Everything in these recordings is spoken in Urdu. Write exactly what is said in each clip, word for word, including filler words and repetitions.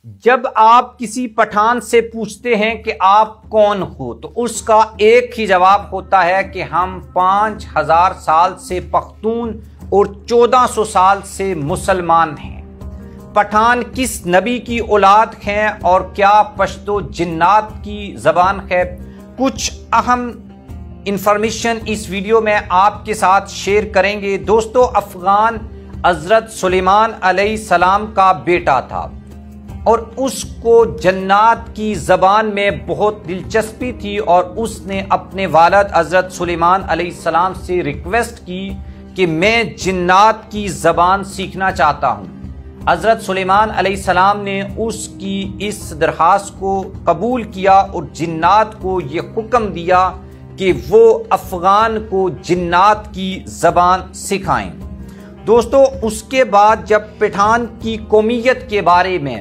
جب آپ کسی پٹھان سے پوچھتے ہیں کہ آپ کون ہو تو اس کا ایک ہی جواب ہوتا ہے کہ ہم پانچ ہزار سال سے پختون اور چودہ سو سال سے مسلمان ہیں۔ پٹھان کس نبی کی اولاد ہیں اور کیا پشتو جنات کی زبان ہے؟ کچھ اہم انفارمیشن اس ویڈیو میں آپ کے ساتھ شیئر کریں گے۔ دوستو، افغان حضرت سلیمان علیہ السلام کا بیٹا تھا اور اس کو جنات کی زبان میں بہت دلچسپی تھی اور اس نے اپنے والد حضرت سلیمان علیہ السلام سے ریکویسٹ کی کہ میں جنات کی زبان سیکھنا چاہتا ہوں۔ حضرت سلیمان علیہ السلام نے اس کی اس درخواست کو قبول کیا اور جنات کو یہ حکم دیا کہ وہ افغان کو جنات کی زبان سکھائیں۔ دوستو، اس کے بعد جب پٹھان کی قومیت کے بارے میں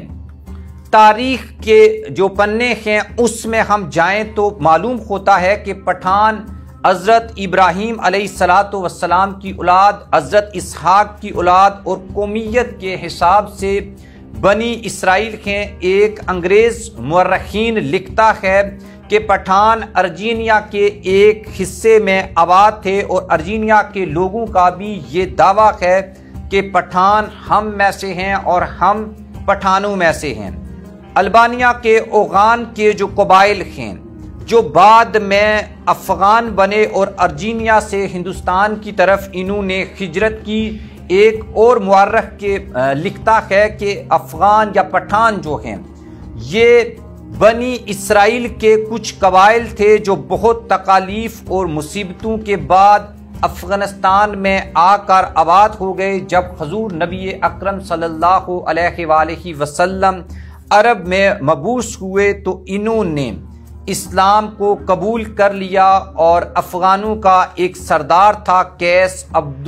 تاریخ کے جو پنے ہیں اس میں ہم جائیں تو معلوم ہوتا ہے کہ پٹھان حضرت ابراہیم علیہ الصلاۃ والسلام کی اولاد، حضرت اسحاق کی اولاد اور قومیت کے حساب سے بنی اسرائیل ہیں۔ ایک انگریز مورخین لکھتا ہے کہ پٹھان ارجینیا کے ایک حصے میں آباد تھے اور ارجینیا کے لوگوں کا بھی یہ دعویٰ ہے کہ پٹھان ہم میں سے ہیں اور ہم پٹھانوں میں سے ہیں۔ البانیہ کے اوغان کے جو قبائل ہیں جو بعد میں افغان بنے اور ارجینیا سے ہندوستان کی طرف انہوں نے ہجرت کی، ایک اور مورخ کے لکھتا ہے کہ افغان یا پٹھان جو ہیں یہ بنی اسرائیل کے کچھ قبائل تھے جو بہت تکالیف اور مصیبتوں کے بعد افغانستان میں آ کر آباد ہو گئے۔ جب حضور نبی اکرم صلی اللہ علیہ وآلہ وسلم عرب میں مبعوث ہوئے تو انہوں نے اسلام کو قبول کر لیا اور افغانوں کا ایک سردار تھا قیس عبد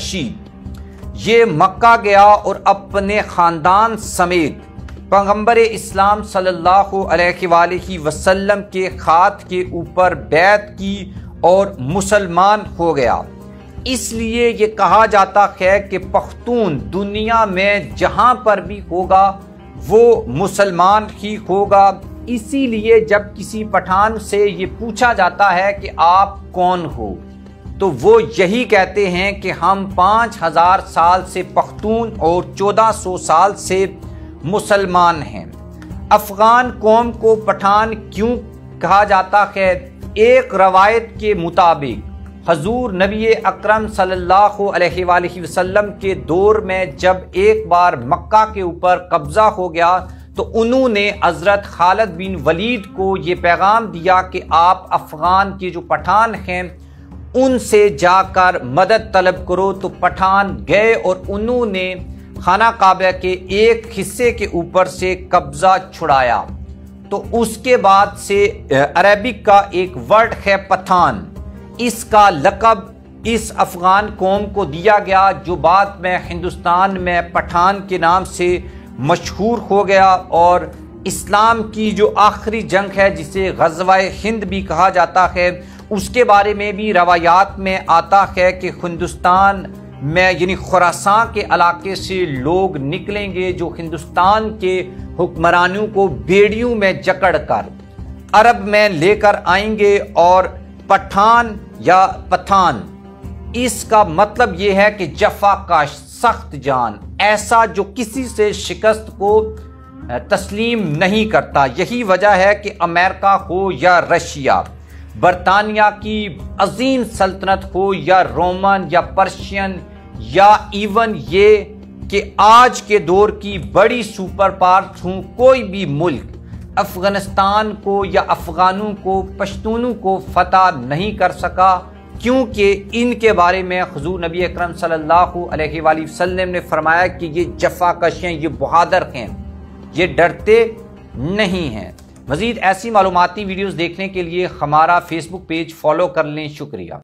الرشید، یہ مکہ گیا اور اپنے خاندان سمیت پیغمبر اسلام صلی اللہ علیہ وآلہ وسلم کے ہاتھ کے اوپر بیعت کی اور مسلمان ہو گیا۔ اس لیے یہ کہا جاتا ہے کہ پختون دنیا میں جہاں پر بھی ہوگا وہ مسلمان ہی ہوگا۔ اسی لیے جب کسی پٹھان سے یہ پوچھا جاتا ہے کہ آپ کون ہو تو وہ یہی کہتے ہیں کہ ہم پانچ ہزار سال سے پختون اور چودہ سو سال سے مسلمان ہیں۔ افغان قوم کو پٹھان کیوں کہا جاتا ہے؟ ایک روایت کے مطابق حضور نبی اکرم صلی اللہ علیہ وآلہ وسلم کے دور میں جب ایک بار مکہ کے اوپر قبضہ ہو گیا تو انہوں نے حضرت خالد بن ولید کو یہ پیغام دیا کہ آپ افغان کے جو پٹھان ہیں ان سے جا کر مدد طلب کرو۔ تو پٹھان گئے اور انہوں نے خانہ کعبہ کے ایک حصے کے اوپر سے قبضہ چھڑایا۔ تو اس کے بعد سے عربک کا ایک ورڈ ہے پٹھان، اس کا لقب اس افغان قوم کو دیا گیا جو بعد میں ہندوستان میں پٹھان کے نام سے مشہور ہو گیا۔ اور اسلام کی جو آخری جنگ ہے جسے غزوہ ہند بھی کہا جاتا ہے اس کے بارے میں بھی روایات میں آتا ہے کہ ہندوستان میں یعنی خراسان کے علاقے سے لوگ نکلیں گے جو ہندوستان کے حکمرانوں کو بیڑیوں میں جکڑ کر عرب میں لے کر آئیں گے۔ اور پٹھان یا پٹھان اس کا مطلب یہ ہے کہ جفا کاش، سخت جان، ایسا جو کسی سے شکست کو تسلیم نہیں کرتا۔ یہی وجہ ہے کہ امریکہ ہو یا رشیا، برطانیہ کی عظیم سلطنت ہو یا رومن یا پرشین یا ایون یہ کہ آج کے دور کی بڑی سپر پاورز ہوں، کوئی بھی ملک افغانستان کو یا افغانوں کو، پشتونوں کو فتح نہیں کر سکا، کیونکہ ان کے بارے میں حضور نبی اکرم صلی اللہ علیہ وآلہ وسلم نے فرمایا کہ یہ جفا کش ہیں، یہ بہادر ہیں، یہ ڈرتے نہیں ہیں۔ مزید ایسی معلوماتی ویڈیوز دیکھنے کے لیے ہمارا فیس بک پیج فالو کر لیں۔ شکریہ۔